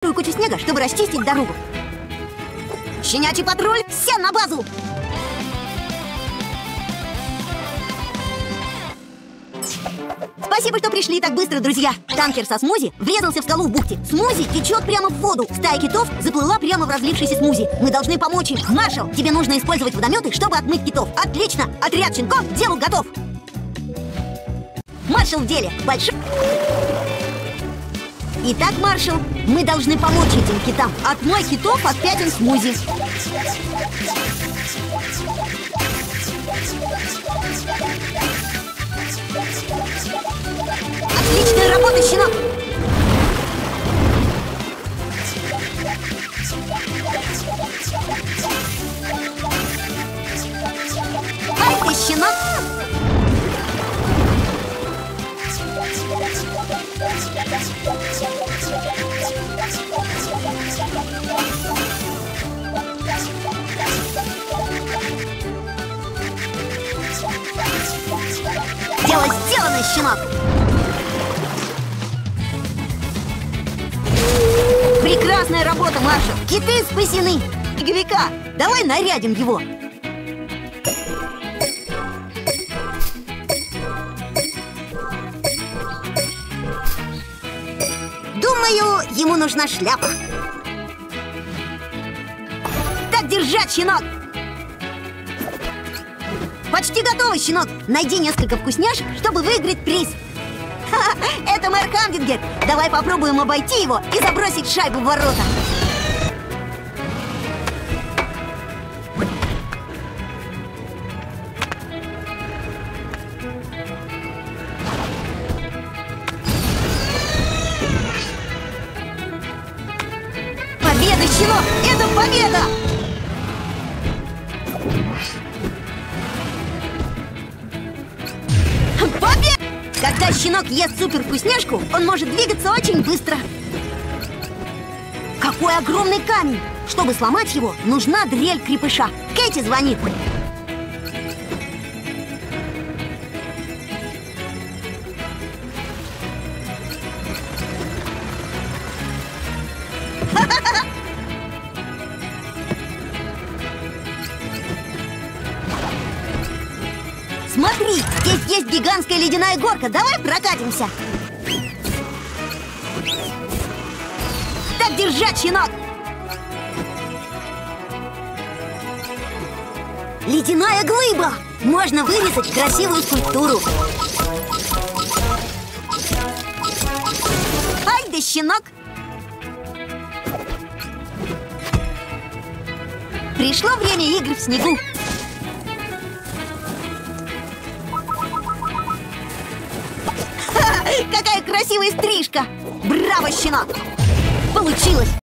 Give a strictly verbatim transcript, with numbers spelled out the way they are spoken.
большую кучу снега, чтобы расчистить дорогу. Щенячий патруль, все на базу! Спасибо, что пришли так быстро, друзья. Танкер со смузи врезался в скалу в бухте. Смузи течет прямо в воду. Стая китов заплыла прямо в разлившийся смузи. Мы должны помочь им. Маршал, тебе нужно использовать водометы, чтобы отмыть китов. Отлично! Отряд щенков к делу готов. Маршал в деле. Большой... Итак, маршал, мы должны помочь этим китам. Отмой китов от пятен смузи. Отличная работа, щенок! Ай ты, щенок! Дело сделано, щенок! Прекрасная работа, маршал! Киты спасены! Снеговика, давай нарядим его! Думаю, ему нужна шляпа. Так держать, щенок! Почти готово, щенок! Найди несколько вкусняшек, чтобы выиграть приз. Ха-ха, это мэр Хамдингер. Давай попробуем обойти его и забросить шайбу в ворота. Победа, щенок! Это победа! Победа! Когда щенок ест супер вкусняшку, он может двигаться очень быстро. Какой огромный камень! Чтобы сломать его, нужна дрель крепыша. Кэти звонит. Смотри, здесь есть гигантская ледяная горка. Давай прокатимся. Так держать, щенок! Ледяная глыба! Можно вырезать красивую скульптуру. Ай да, щенок! Пришло время игр в снегу. Какая красивая стрижка! Браво, щенок! Получилось!